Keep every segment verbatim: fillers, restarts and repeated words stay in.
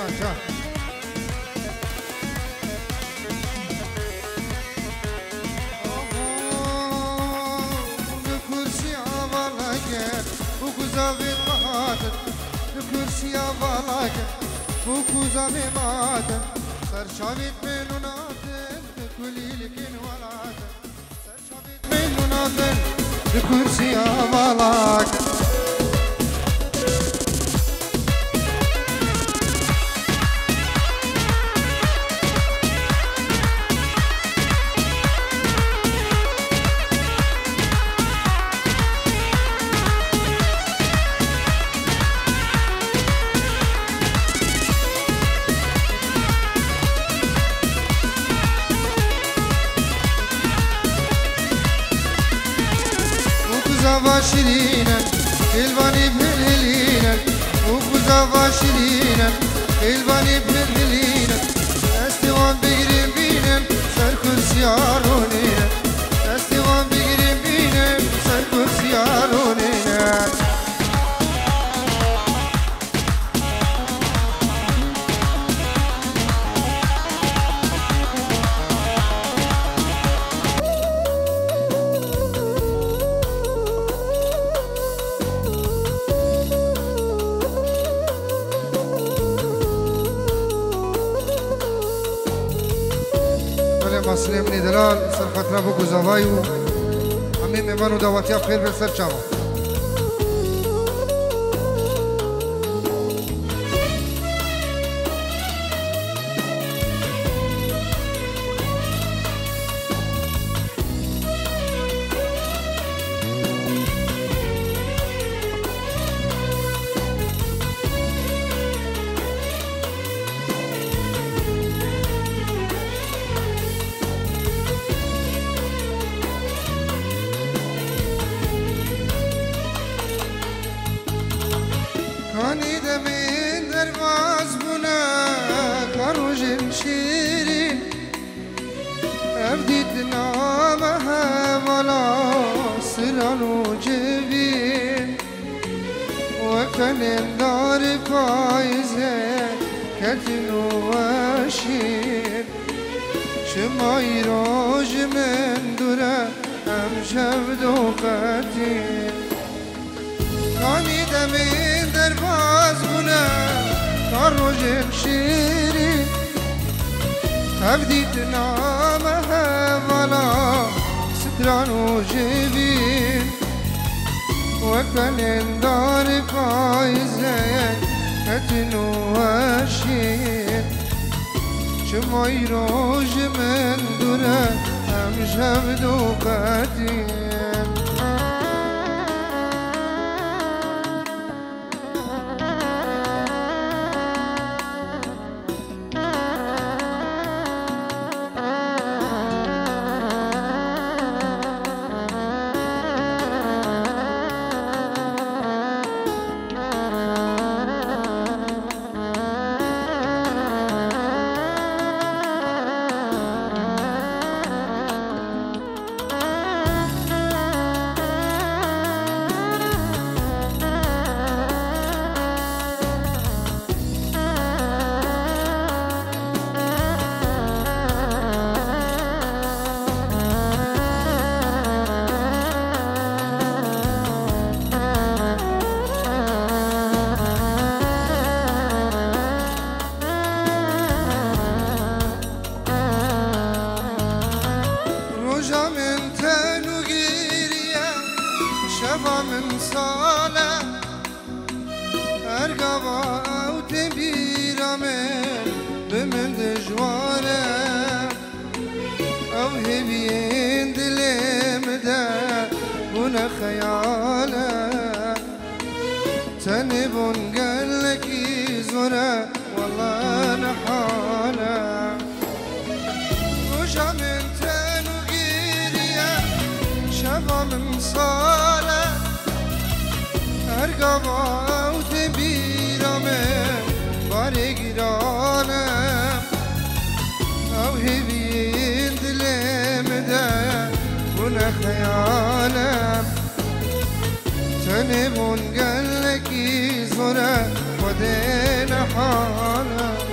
جان بكرسي عبالك وكزابي ماتت بكرسي عبالك وكزابي ماتت سرشابت منو ناتن كلي لكن ولاتن سرشابت منو ناتن بكرسي عبالك وكزافا شيرينا الباني بهلينا وكزافا شيرينا الباني بهلينا استوان بقريب بينا سركل سيارونينا استوان بقريب بينا سركل سيارونينا مسلم ندلال سر خطره بو زوایو همه میمانو دعوتیا خیر به سر چاوا کانی دمین درواز بونا کاروجن شیرین افدید نامها ولا سرانو جبین وکنن دار پایزه کتنو وشین شمای روج من دوره ام شب دو قتین کانی دمین درواز بونه کاروجن شیرین تبدید نامه ولا سترانو جبین وکنن دار پایزه کتنو وشین شمای روج من دوره هم شب دو قتین من ساله ارقبا او تبيرا من بمن دجواره او هبين دلم ده بنا خياله تنبون قالك يزوره والله نحاله وجا من تانو قيريا شبا من صاله ارقبا و تبيرامه بارقرانه او هبين دلم ده بنا خياله تنبون قالك يزوره ودين حاله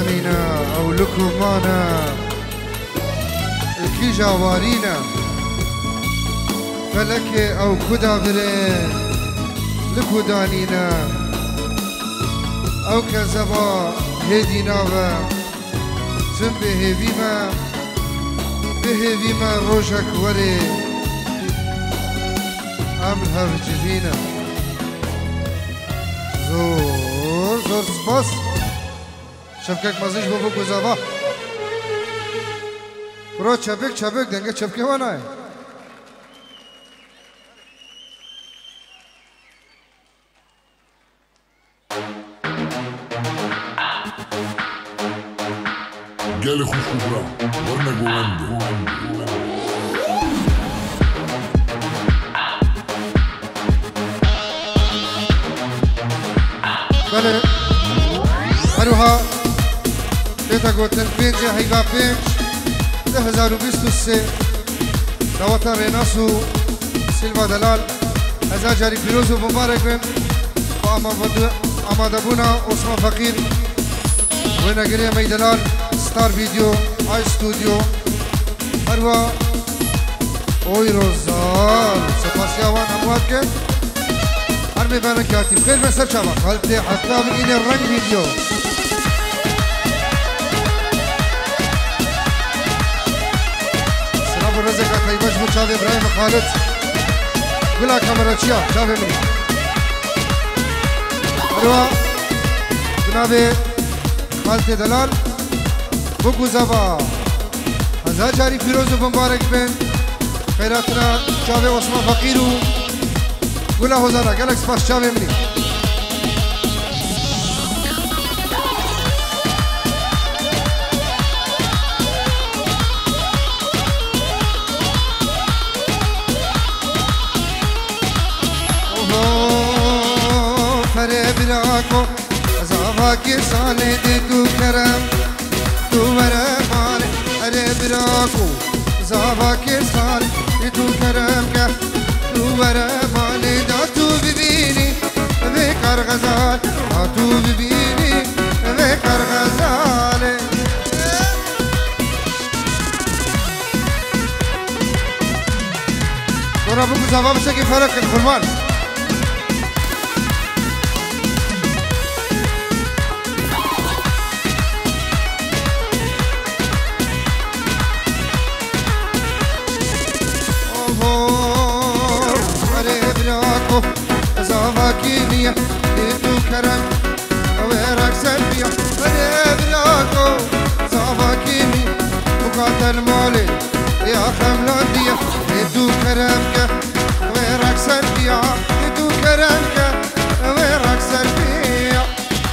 دانينا أو لكمانا الكي جاوارينا فلك أو كدا برين لكو دانينا أو كزبا هدي ناوا زنبه هيفيما بهيفيما روجك وري أمر هفجفينا زور زور سپاس شبکک مزیش بابو گذابا برو چبک چبک دنگه چبکه وانای گل خوش کبرا ورنه گوانده بله هروها دیتا گوتن پینج هیگا پینج ده هزار و بیست و سه دوتا ریناسو سیلوا دلال هزار جاری پیروز و مبارک بین با آماده بونا عثمان فقیر و نگری می دلال ستار ویدیو آی استودیو هروها اوی روزال سپاسیاوان امواد که حرمي بالك يا تيم خير بس شباب خلتي حتى من إلى الرنج فيديو سلام الرزق طيباش مو شافي إبراهيم خالد قولها كاميرا تشيا شافي مني أروى جنابي خالتي دلال بوكو زبا هزار جاري فيروز ومبارك بن خيراتنا شافي عثمان فقيرو قولها هزارة قالك سباس شامي مني اوه فره براكو زافاكي سالي دي تو كرم تو ورا مالي فره براكو زافاكي سالي دي تو كرم كه تو ورا مالي داتو ببيني بكر غزال داتو ببيني بكر غزال دورا بكو زبا بشكل فرق الخلمان زافاكينيا ديتو كرم ويرك سلبيا فريد لاكو زافاكيني وقاتل مالي يا خملانديا ديتو كرمك ويرك سلبيا ديتو كرمك ويرك سلبيا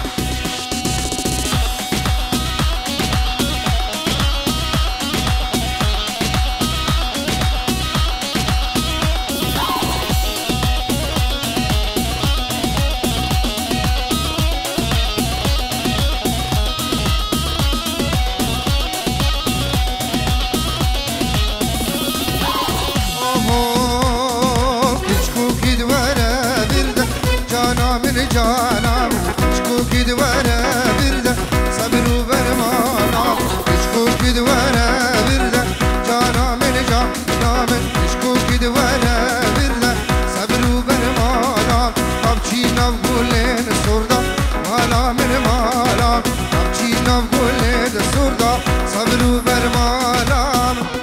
جانا شكو كيد وانا برده صبر وبرمانا شكو كيد وانا برده جانا من جانا من شكو كيد وانا برده صبر وبرمانا ابچي نقولين سردا مالا من مالا ابچي نقولين سردا صبر وبرمانا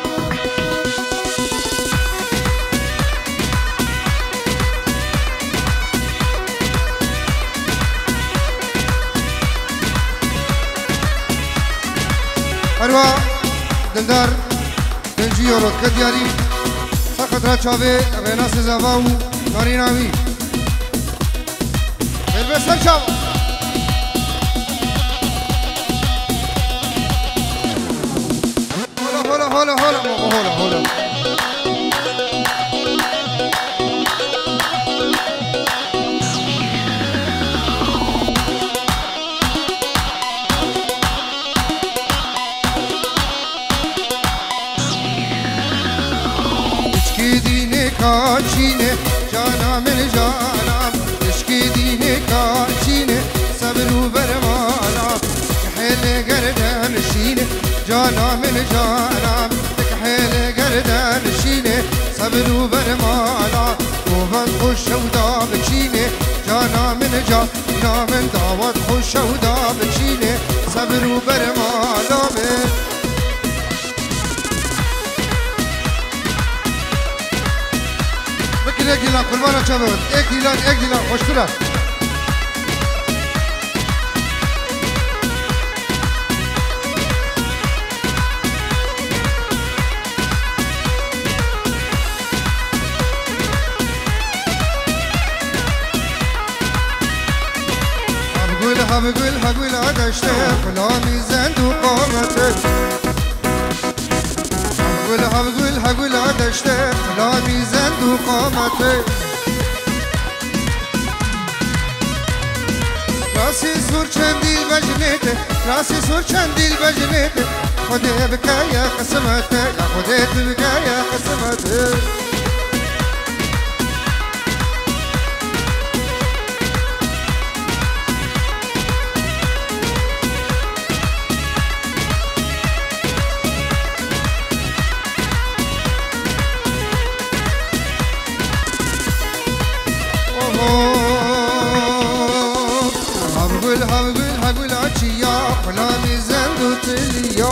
أروى دلدار بنجي يورو كدياري سقط راتشافي ريناس زافاو ناريناوي البسر شاو هولا هولا هولا هولا هولا هولا کاشینه جانا من جانم اشکی دینه کاشینه صبر و برمانم حیل گر جانا من جانا تكحيل قردان شيني صبر وبرمانا وبد خوش وداب شيني جانا من جانا من دعوت خوش وداب شيني صبر وبرمانا بكل اك ديلان قربانا شباب اك ديلان اك ديلان خوش كلا هبقول هقول عدشتك لا ميزان وقامتك هبقول هبقول هقول عدشتك لا ميزان وقامتك راسي سور چندیل بجنیته راسي سور چندیل بجنیته خودی بکایا قسمتك خودی بکایا قسمتك هبقول هبقول هقول عشيا ولا ميزان دوتليا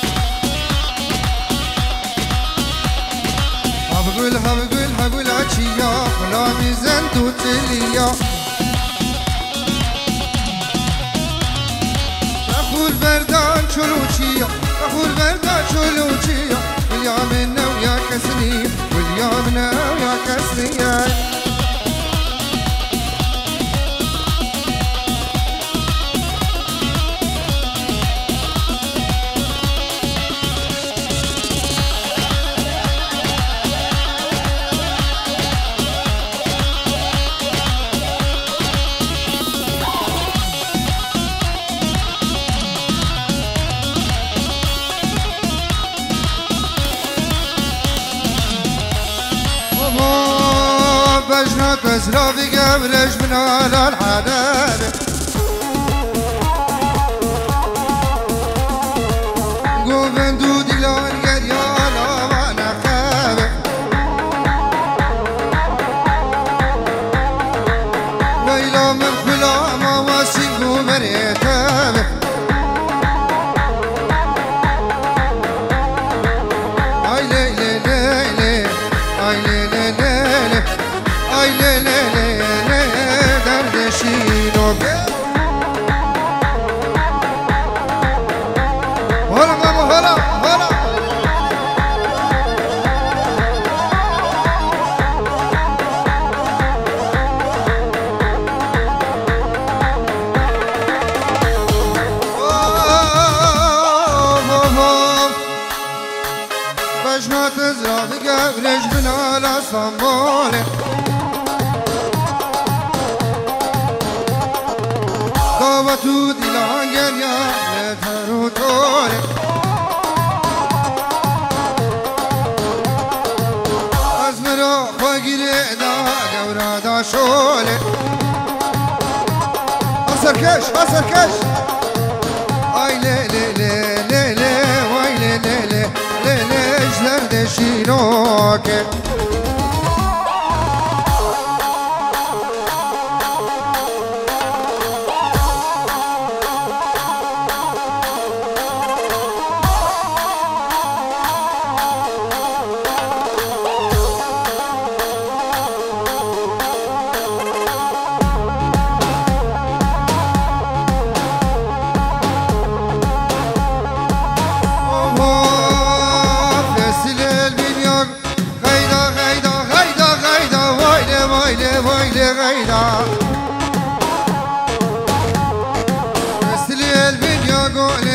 هبقول هبقول هقول عشيا ولا ميزان دوتليا أخول بردان شلوشيا أخول بردان شلوشيا واليوم ويا كسني واليوم ويا كسني بجنات بزرافي قبرش من على الحنان قوبن دودي لون قريانا وانا خابه ويلا من كلا ما واسين قوبن يتابه اي لي لي لي لي اي لي لي لي اي لي لي لي لي دردشينو هلا ماما هلا هلا بجنات زرافي قبرش من على صمولي دعوتو دلان گریا لترو توره از مرا خواگیره دا گورا دا شوله اثر کش اثر کش آی لی لی لی لی لی وای لی لی لی لی لی اجلر دشینو که غيدا مثل الفيديو قول